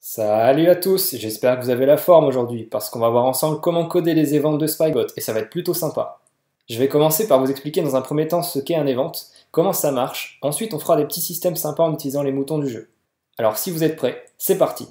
Salut à tous, j'espère que vous avez la forme aujourd'hui parce qu'on va voir ensemble comment coder les events de Spybot et ça va être plutôt sympa. Je vais commencer par vous expliquer dans un premier temps ce qu'est un event, comment ça marche, ensuite on fera des petits systèmes sympas en utilisant les moutons du jeu. Alors si vous êtes prêts, c'est parti.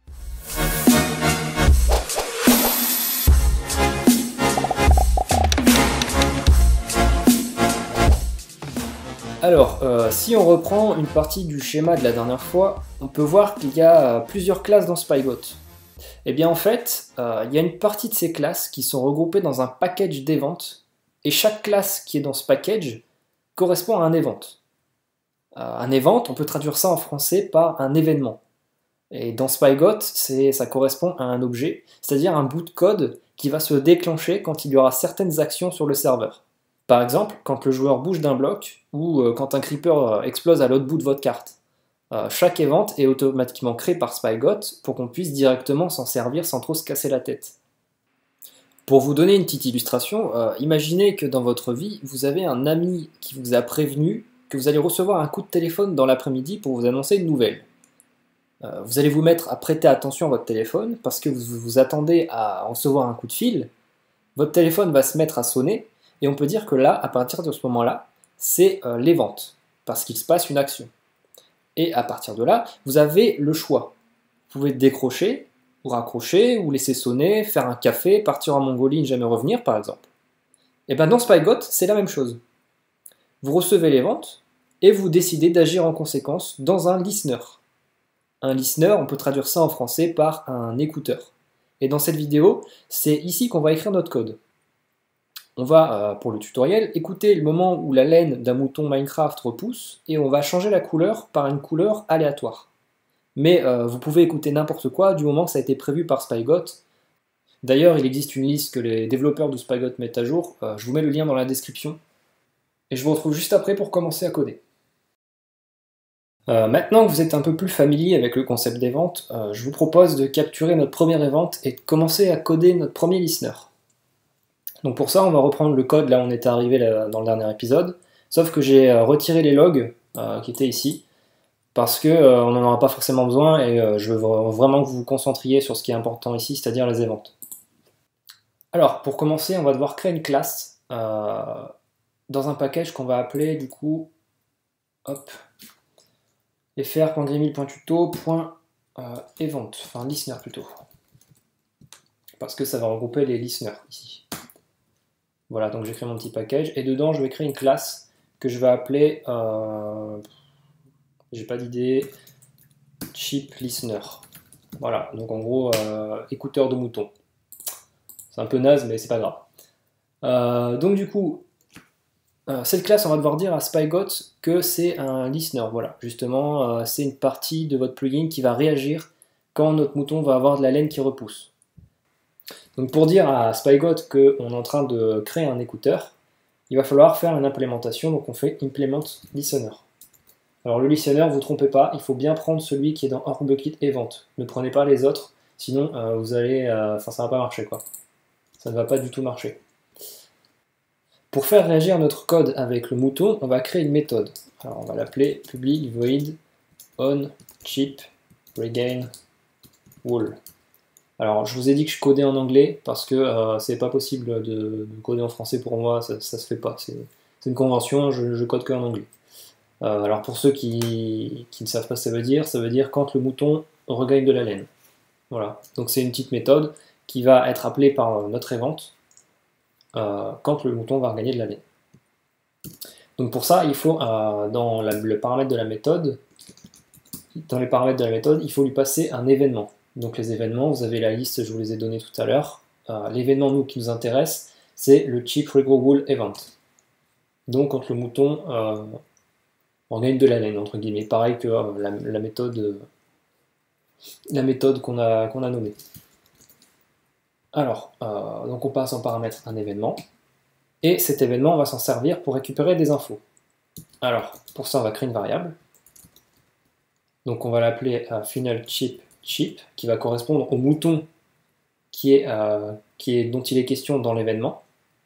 Alors, si on reprend une partie du schéma de la dernière fois, on peut voir qu'il y a plusieurs classes dans Spybot. Et bien en fait, il y a une partie de ces classes qui sont regroupées dans un package d'events, et chaque classe qui est dans ce package correspond à un event. Un event, on peut traduire ça en français par un événement. Et dans Spybot, ça correspond à un objet, c'est-à-dire un bout de code qui va se déclencher quand il y aura certaines actions sur le serveur. Par exemple, quand le joueur bouge d'un bloc, ou quand un creeper explose à l'autre bout de votre carte. Chaque event est automatiquement créé par Spybot pour qu'on puisse directement s'en servir sans trop se casser la tête. Pour vous donner une petite illustration, imaginez que dans votre vie, vous avez un ami qui vous a prévenu que vous allez recevoir un coup de téléphone dans l'après-midi pour vous annoncer une nouvelle. Vous allez vous mettre à prêter attention à votre téléphone parce que vous vous attendez à recevoir un coup de fil. Votre téléphone va se mettre à sonner et on peut dire que là, à partir de ce moment-là, c'est l'event parce qu'il se passe une action. Et à partir de là, vous avez le choix. Vous pouvez décrocher, ou raccrocher, ou laisser sonner, faire un café, partir en Mongolie, ne jamais revenir par exemple. Et bien dans Spybot, c'est la même chose. Vous recevez les ventes, et vous décidez d'agir en conséquence dans un listener. Un listener, on peut traduire ça en français par un écouteur. Et dans cette vidéo, c'est ici qu'on va écrire notre code. On va, pour le tutoriel, écouter le moment où la laine d'un mouton Minecraft repousse, et on va changer la couleur par une couleur aléatoire. Mais vous pouvez écouter n'importe quoi du moment que ça a été prévu par Spybot. D'ailleurs, il existe une liste que les développeurs de Spybot mettent à jour, je vous mets le lien dans la description. Et je vous retrouve juste après pour commencer à coder. Maintenant que vous êtes un peu plus familier avec le concept d'event, je vous propose de capturer notre premier event et de commencer à coder notre premier listener. Donc pour ça, on va reprendre le code là où on était arrivé dans le dernier épisode, sauf que j'ai retiré les logs qui étaient ici, parce qu'on n'en aura pas forcément besoin et je veux vraiment que vous vous concentriez sur ce qui est important ici, c'est-à-dire les events. Alors, pour commencer, on va devoir créer une classe dans un package qu'on va appeler du coup fr.grimil.tuto.event, enfin listener plutôt, parce que ça va regrouper les listeners ici. Voilà, donc j'ai créé mon petit package, et dedans je vais créer une classe que je vais appeler, j'ai pas d'idée, cheap listener. Voilà, donc en gros, écouteur de mouton. C'est un peu naze, mais c'est pas grave. Donc du coup, cette classe, on va devoir dire à Spybot que c'est un listener. Voilà, justement, c'est une partie de votre plugin qui va réagir quand notre mouton va avoir de la laine qui repousse. Donc pour dire à Spybot qu'on est en train de créer un écouteur, il va falloir faire une implémentation, donc on fait implement listener. Alors le listener, vous ne trompez pas, il faut bien prendre celui qui est dans OrBucket Event. Ne prenez pas les autres, sinon vous allez, ça va pas marcher quoi. Ça ne va pas du tout marcher. Pour faire réagir notre code avec le mouton, on va créer une méthode. Alors on va l'appeler public void on cheap regain wall. Alors je vous ai dit que je codais en anglais parce que c'est pas possible de coder en français pour moi, ça se fait pas. C'est une convention, je code que en anglais. Alors pour ceux qui ne savent pas ce que ça veut dire quand le mouton regagne de la laine. Voilà, donc c'est une petite méthode qui va être appelée par notre event quand le mouton va regagner de la laine. Donc pour ça, il faut, dans le paramètre de la méthode, dans les paramètres de la méthode, il faut lui passer un événement. Donc les événements, vous avez la liste, je vous les ai donnés tout à l'heure. L'événement qui nous intéresse, c'est le cheap regrow event. Donc quand le mouton regagne de la laine, entre guillemets, pareil que la méthode qu'on a nommée. Alors, donc on passe en paramètre un événement, et cet événement, on va s'en servir pour récupérer des infos. Alors, pour ça, on va créer une variable. Donc on va l'appeler final cheap, qui va correspondre au mouton dont il est question dans l'événement.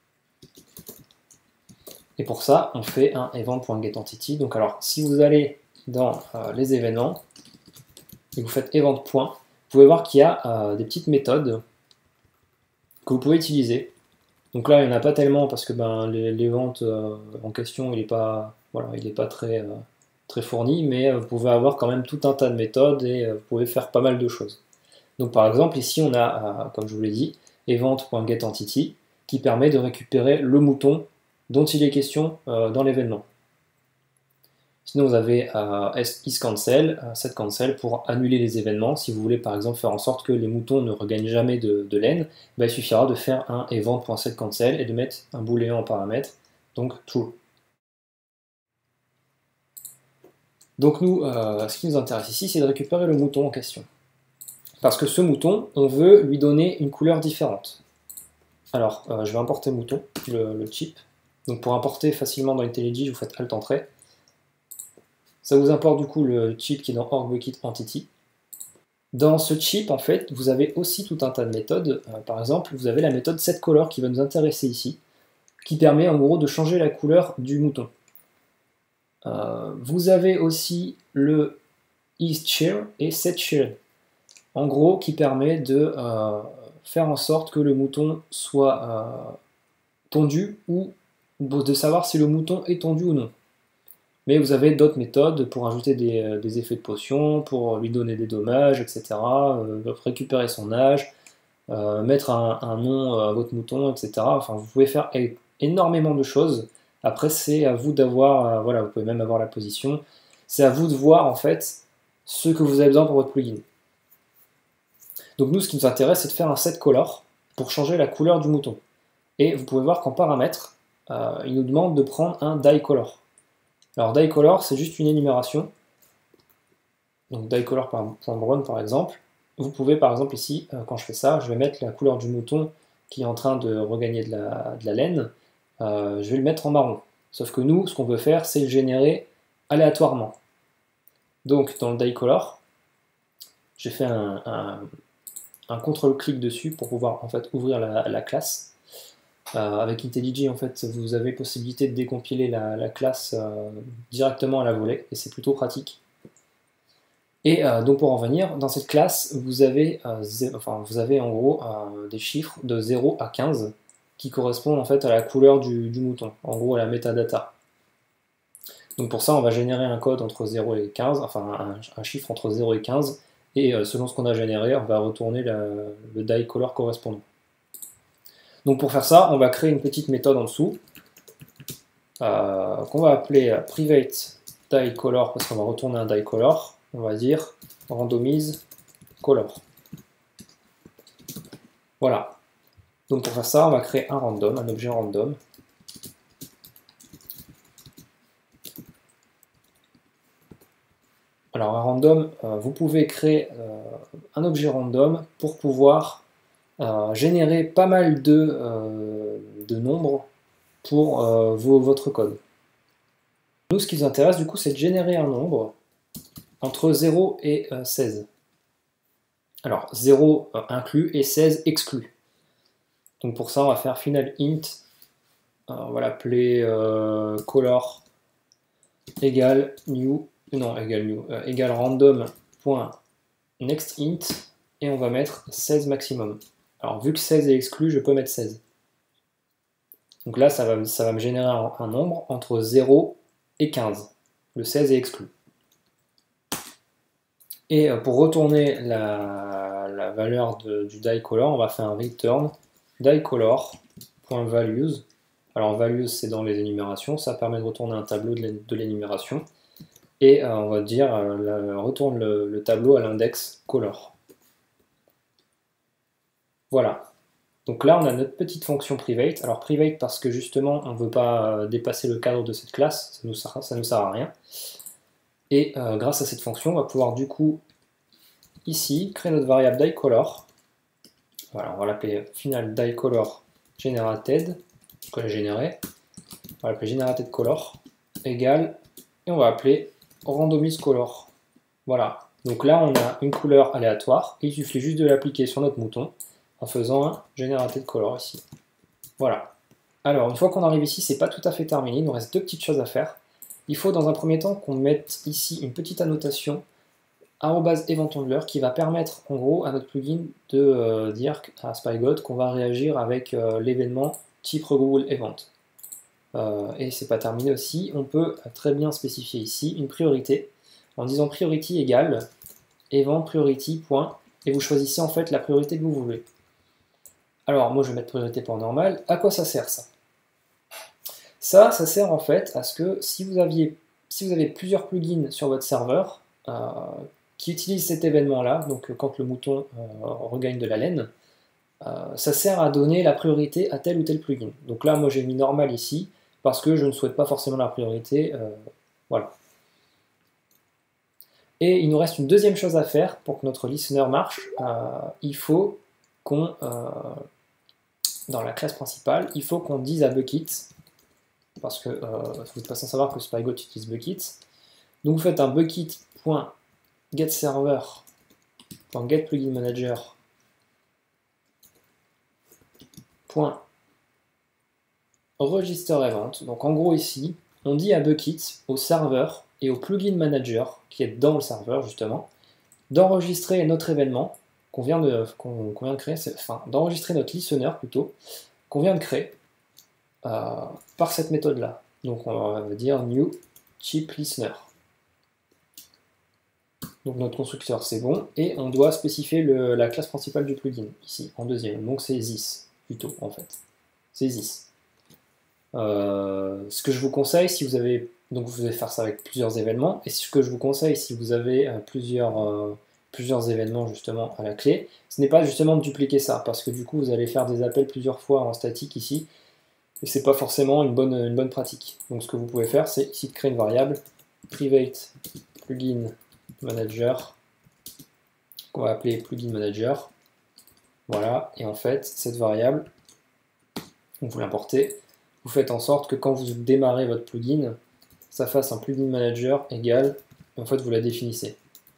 Et pour ça, on fait un event.getEntity. Donc alors, si vous allez dans les événements, et vous faites event. pouvez voir qu'il y a des petites méthodes que vous pouvez utiliser. Donc là, il n'y en a pas tellement parce que les ventes en question, il n'est pas, voilà, il est pas très, très fourni, mais vous pouvez avoir quand même tout un tas de méthodes et vous pouvez faire pas mal de choses. Donc par exemple, ici, on a, comme je vous l'ai dit, event.getEntity qui permet de récupérer le mouton dont il est question dans l'événement. Sinon, vous avez isCancel, setCancel pour annuler les événements. Si vous voulez par exemple faire en sorte que les moutons ne regagnent jamais de laine, il suffira de faire un event.setCancel et de mettre un booléen en paramètre, donc true. Donc nous, ce qui nous intéresse ici, c'est de récupérer le mouton en question. Parce que ce mouton, on veut lui donner une couleur différente. Alors, je vais importer mouton, le chip. Donc pour importer facilement dans IntelliJ, vous faites Alt-Entrée. Ça vous importe du coup le chip qui est dans org-bucket-entity. Dans ce chip, en fait, vous avez aussi tout un tas de méthodes. Par exemple, vous avez la méthode setColor qui va nous intéresser ici, qui permet en gros de changer la couleur du mouton. Vous avez aussi le isCheer et setCheer, en gros, qui permet de faire en sorte que le mouton soit tondu ou de savoir si le mouton est tondu ou non. Mais vous avez d'autres méthodes pour ajouter des effets de potion, pour lui donner des dommages, etc. Récupérer son âge, mettre un nom à votre mouton, etc. Enfin, vous pouvez faire énormément de choses. Après, c'est à vous d'avoir, voilà, vous pouvez même avoir la position. C'est à vous de voir en fait ce que vous avez besoin pour votre plugin. Donc nous, ce qui nous intéresse, c'est de faire un setColor pour changer la couleur du mouton. Et vous pouvez voir qu'en paramètres, il nous demande de prendre un dyeColor. Alors dyeColor, c'est juste une énumération. Donc dyeColor.brown par exemple. Vous pouvez par exemple ici, quand je fais ça, je vais mettre la couleur du mouton qui est en train de regagner de la laine. Je vais le mettre en marron. Sauf que nous, ce qu'on veut faire, c'est le générer aléatoirement. Donc dans le dyeColor, j'ai fait un contrôle-clic dessus pour pouvoir en fait ouvrir la classe. Avec IntelliJ, en fait, vous avez possibilité de décompiler la classe directement à la volée, et c'est plutôt pratique. Et donc pour en venir, dans cette classe, vous avez en gros des chiffres de 0 à 15 qui correspondent en fait à la couleur du mouton, en gros à la metadata. Donc pour ça, on va générer un code entre 0 et 15, enfin un chiffre entre 0 et 15, et selon ce qu'on a généré, on va retourner le dyeColor correspondant. Donc pour faire ça, on va créer une petite méthode en dessous, qu'on va appeler private dyeColor, parce qu'on va retourner un dyeColor. On va dire randomize color. Voilà. Donc pour faire ça, on va créer un random, un objet random. Alors un random, vous pouvez créer un objet random pour pouvoir générer pas mal de nombres pour votre code. Nous, ce qui nous intéresse, du coup, c'est de générer un nombre entre 0 et 16. Alors, 0 inclus et 16 exclu. Donc pour ça, on va faire final int, on va l'appeler color égale random.nextInt, et on va mettre 16 maximum. Alors vu que 16 est exclu, je peux mettre 16. Donc là, ça va me générer un nombre entre 0 et 15. Le 16 est exclu. Et pour retourner la valeur du dyeColor, on va faire un return dyeColor.values. Alors values, c'est dans les énumérations, ça permet de retourner un tableau de l'énumération. Et on va dire retourne le tableau à l'index color. Voilà. Donc là, on a notre petite fonction private. Alors private parce que justement, on ne veut pas dépasser le cadre de cette classe, ça ne nous sert à rien. Et grâce à cette fonction, on va pouvoir du coup, ici, créer notre variable dyeColor. Voilà, on va l'appeler final dyeColor generated, qu'on a généré. On va l'appeler generated color égale, et on va appeler randomize color. Voilà. Donc là, on a une couleur aléatoire, et il suffit juste de l'appliquer sur notre mouton en faisant un generated color ici. Voilà. Alors, une fois qu'on arrive ici, c'est pas tout à fait terminé, il nous reste deux petites choses à faire. Il faut dans un premier temps qu'on mette ici une petite annotation @eventhandler qui va permettre en gros à notre plugin de dire à SpyGoat qu'on va réagir avec l'événement type regroupable event. Et c'est pas terminé aussi, on peut très bien spécifier ici une priorité en disant priority égale event priority point, et vous choisissez en fait la priorité que vous voulez. Alors moi je vais mettre priorité point normal. À quoi ça sert ça? Ça sert en fait à ce que si vous avez plusieurs plugins sur votre serveur qui utilisent cet événement-là, donc quand le mouton regagne de la laine, ça sert à donner la priorité à tel ou tel plugin. Donc là moi j'ai mis normal ici, parce que je ne souhaite pas forcément la priorité, voilà. Et il nous reste une deuxième chose à faire pour que notre listener marche. Il faut qu'on, dans la classe principale, il faut qu'on dise à Bucket, parce que vous n'êtes pas sans savoir que SpyGoat utilise Bucket. Donc vous faites un bucket.getServer.registerEvent. Donc en gros ici, on dit à Bucket, au serveur et au plugin manager qui est dans le serveur justement, d'enregistrer notre événement qu'on vient de créer, enfin d'enregistrer notre listener plutôt, qu'on vient de créer par cette méthode là. Donc on va dire new chip listener. Donc notre constructeur c'est bon, et on doit spécifier la classe principale du plugin, ici, en deuxième. Donc c'est this, plutôt, en fait. C'est this. Ce que je vous conseille, si vous avez... Donc vous allez faire ça avec plusieurs événements, et ce que je vous conseille, si vous avez plusieurs événements justement à la clé, ce n'est pas justement de dupliquer ça, parce que du coup vous allez faire des appels plusieurs fois en statique ici, et c'est pas forcément une bonne pratique. Donc ce que vous pouvez faire, c'est ici de créer une variable, private plugin manager, qu'on va appeler plugin manager, voilà, et en fait cette variable, vous l'importez, vous faites en sorte que quand vous démarrez votre plugin, ça fasse un plugin manager égal, et en fait vous la définissez,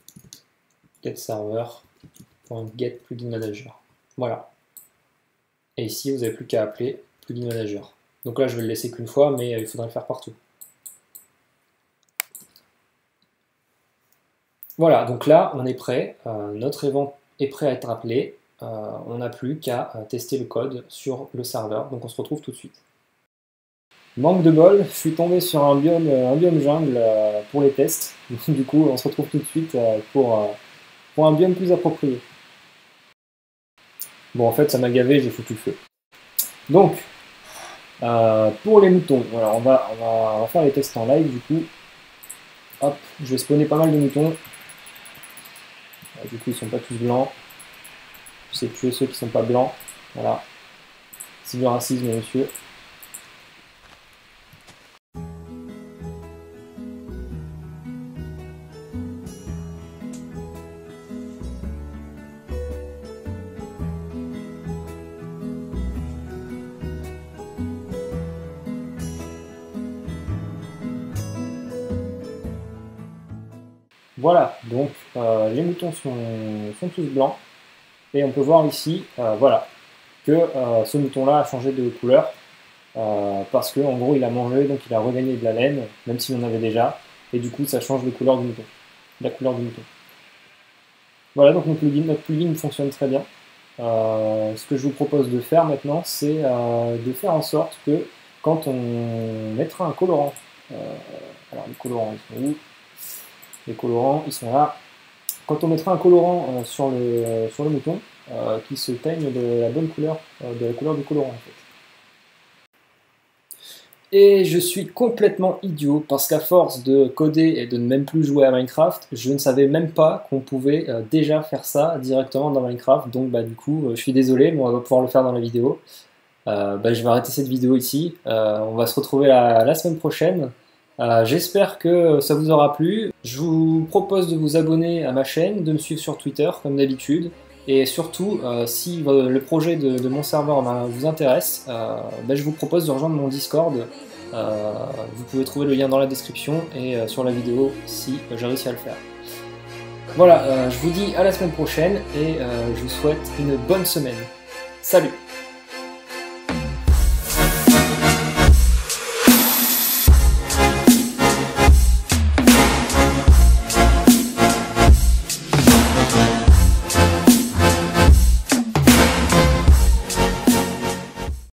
getServer.getPluginManager, voilà, et ici vous n'avez plus qu'à appeler plugin manager. Donc là je vais le laisser qu'une fois, mais il faudrait le faire partout. Voilà, donc là, on est prêt, notre event est prêt à être appelé, on n'a plus qu'à tester le code sur le serveur, donc on se retrouve tout de suite. Manque de bol, je suis tombé sur un biome jungle pour les tests, du coup on se retrouve tout de suite pour un biome plus approprié. Bon, en fait ça m'a gavé, j'ai foutu le feu. Donc, pour les moutons, voilà, on va faire les tests en live du coup. Hop, je vais spawner pas mal de moutons. Du coup, ils sont pas tous blancs. C'est tuer ceux qui sont pas blancs. Voilà. C'est du racisme, monsieur. Voilà, donc les moutons sont tous blancs, et on peut voir ici, voilà, que ce mouton-là a changé de couleur, parce que en gros il a mangé, donc il a regagné de la laine, même s'il en avait déjà, et du coup ça change de couleur du mouton, la couleur du mouton. Voilà, donc notre plugin fonctionne très bien. Ce que je vous propose de faire maintenant, c'est de faire en sorte que quand on mettra un colorant, alors les colorants ils sont où? Les colorants, ils sont là. Quand on mettra un colorant sur le mouton, qui se teigne de la bonne couleur, de la couleur du colorant en fait. Et je suis complètement idiot, parce qu'à force de coder et de ne même plus jouer à Minecraft, je ne savais même pas qu'on pouvait déjà faire ça directement dans Minecraft, donc bah du coup, je suis désolé, mais on va pouvoir le faire dans la vidéo. Je vais arrêter cette vidéo ici, on va se retrouver la semaine prochaine. J'espère que ça vous aura plu. Je vous propose de vous abonner à ma chaîne, de me suivre sur Twitter comme d'habitude, et surtout si le projet de mon serveur vous intéresse, je vous propose de rejoindre mon Discord. Vous pouvez trouver le lien dans la description et sur la vidéo si j'ai réussi à le faire. Voilà, je vous dis à la semaine prochaine et je vous souhaite une bonne semaine. Salut!